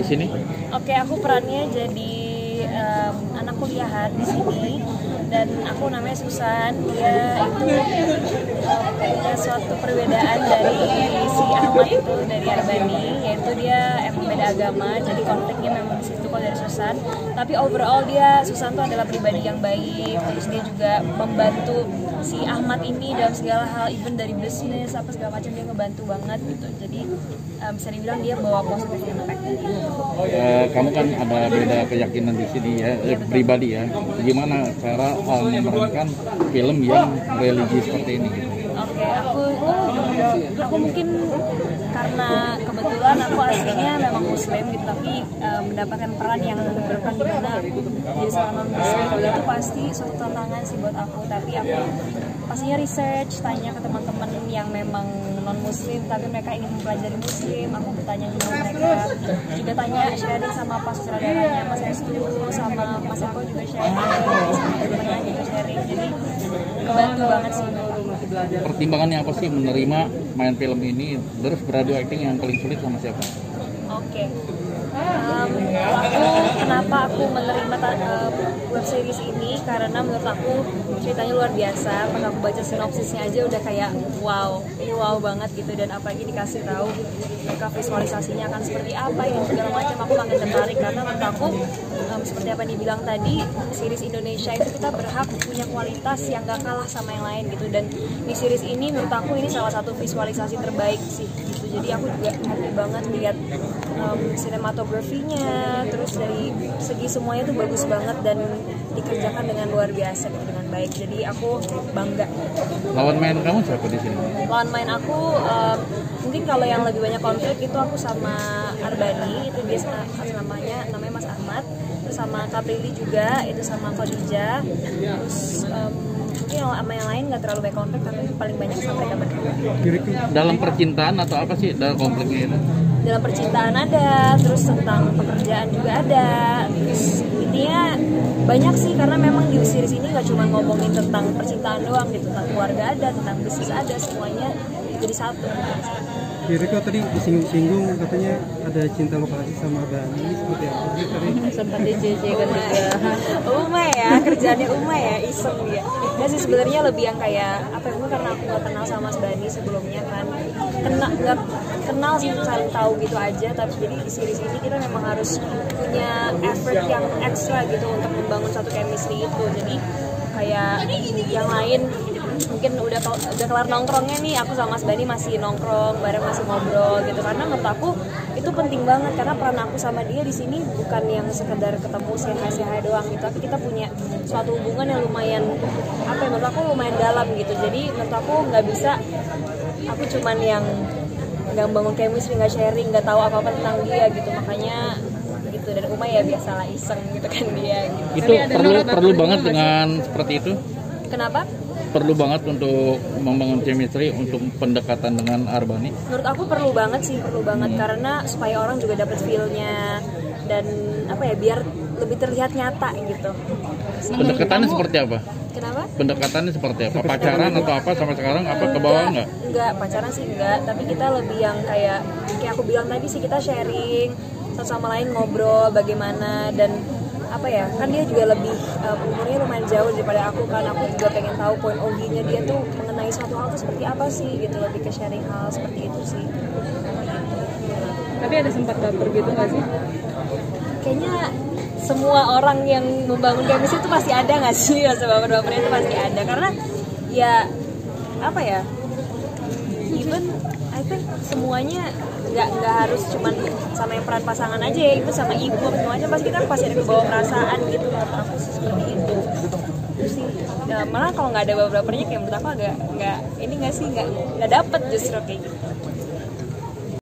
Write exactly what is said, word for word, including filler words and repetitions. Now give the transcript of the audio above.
sini? Oke, aku perannya jadi um, anak kuliahan di sini dan aku namanya Susan. Dia itu um, punya suatu perbedaan dari si Ahmad itu dari Arbani, yaitu dia emang beda agama, jadi konfliknya memang di situ kalau dari Susan. Tapi overall dia Susan tuh adalah pribadi yang baik, terus dia juga membantu si Ahmad ini dalam segala hal, even dari bisnis apa segala macam dia ngebantu banget gitu. Jadi um, bisa dibilang dia bawa positive impact. Uh, kamu kan ada beda keyakinan di sini ya, eh, pribadi ya. Gimana cara uh, memerankan film yang religi seperti ini? Gitu? Oke, okay, aku aku mungkin karena kebetulan aku aslinya memang Muslim gitu, tapi uh, mendapatkan peran yang berperan di mana jadi seorang non Muslim itu pasti suatu tantangan sih buat aku. Tapi aku pastinya research, tanya ke teman-teman yang memang non Muslim tapi mereka ingin mempelajari Muslim. Aku bertanya sama mereka, juga tanya sharing sama pas saudaranya Mas Restu, sama Mas Eko juga sharing, sama teman-teman juga sharing. Jadi kebantu banget sih. Pertimbangannya apa sih menerima main film ini? Terus beradu acting yang paling sulit sama siapa? Oke, okay. um, aku kenapa aku menerima uh, web series ini karena menurut aku ceritanya luar biasa. Pas aku baca sinopsisnya aja udah kayak wow, ini wow banget gitu, dan apalagi dikasih tahu mereka visualisasinya akan seperti apa ya segala macam, aku makin tertarik karena menurut aku um, seperti apa yang dibilang tadi, series Indonesia itu kita berhak punya kualitas yang gak kalah sama yang lain gitu, dan di series ini menurut aku ini salah satu visualisasi terbaik sih gitu. Jadi aku juga happy banget lihat um, sinematografinya, terus dari segi semuanya tuh bagus banget dan dikerjakan dengan luar biasa gitu, dengan baik. Jadi aku bangga. Lawan main kamu siapa di sini? Lawan main aku um, mungkin kalau yang lebih banyak konflik itu aku sama Arbani, itu dia namanya namanya Mas Ahmad, terus sama Kaprili juga, itu sama Khadijah, terus um, mungkin sama yang lain nggak terlalu banyak konflik, tapi paling banyak sama mereka berdua. Dalam percintaan atau apa sih dalam konfliknya itu? Dalam percintaan ada, terus tentang pekerjaan juga ada, terus intinya banyak sih, karena memang di series ini nggak cuma ngomongin tentang percintaan doang gitu, tentang keluarga ada, tentang bisnis ada, semuanya jadi satu. Riko tadi disinggung-singgung katanya ada cinta lokasi sama Bani, seperti apa sih tadi? Sempat dijejekan juga. Uma ya, kerjaannya Uma ya, iseng dia. Nah sih sebenarnya lebih yang kayak apa ya, karena aku nggak kenal sama Mas Bani sebelumnya kan, kenal nggak kenal sih, saling tahu gitu aja. Tapi jadi di series ini kita memang harus punya effort yang ekstra gitu untuk membangun satu chemistry itu. Jadi kayak yang lain mungkin udah udah kelar nongkrongnya nih, aku sama Mas Bani masih nongkrong bareng, masih ngobrol gitu, karena menurut aku itu penting banget, karena peran aku sama dia di sini bukan yang sekedar ketemu sehari-hari doang gitu, tapi kita punya suatu hubungan yang lumayan apa ya, menurut aku lumayan dalam gitu. Jadi menurut aku nggak bisa aku cuman yang nggak bangun chemistry, nggak sharing, nggak tahu apa-apa tentang dia gitu, makanya gitu. Dan Uma ya biasalah iseng gitu kan dia gitu. Itu perlu perlu banget dengan seperti itu. Kenapa? Perlu banget untuk membangun chemistry untuk pendekatan dengan Arbani? Menurut aku perlu banget sih, perlu banget, hmm. karena supaya orang juga dapat feel-nya dan apa ya, biar lebih terlihat nyata gitu. Pendekatannya seperti apa? Kenapa? Pendekatannya seperti apa? Pacaran atau apa sampai sekarang? Apa ke bawah enggak? Enggak, pacaran sih enggak, tapi kita lebih yang kayak kayak aku bilang tadi sih, kita sharing satu sama lain, ngobrol bagaimana, dan apa ya, kan dia juga lebih um, umurnya lumayan jauh daripada aku kan, aku juga pengen tahu point of view-nya dia tuh mengenai suatu hal tuh seperti apa sih gitu, lebih ke sharing hal seperti itu sih. Tapi ada sempat baper gitu nggak sih? Kayaknya semua orang yang membangun chemistry itu pasti ada nggak sih rasa baper-bapernya, itu pasti ada, karena ya apa ya, even I think semuanya nggak nggak harus cuman sama yang peran pasangan aja ya, itu sama ibu semuanya pasti kan pasti ada kebawa perasaan gitu. Menurut aku sih seperti itu. Terus sih ya, malah kalau nggak ada baper-bapernya kayak menurut aku agak nggak ini nggak sih, nggak nggak dapet justru kayak gitu.